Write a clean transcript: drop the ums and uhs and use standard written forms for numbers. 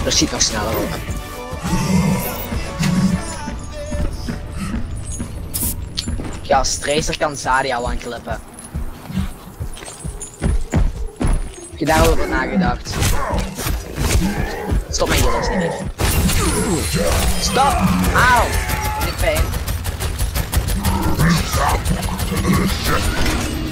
Dat schiet nog sneller op. Ja, als Tracer kan Zarya one-clippen. Heb je daar al over nagedacht? Stop met je alsjeblieft. Stop! Auw! Dit pijn.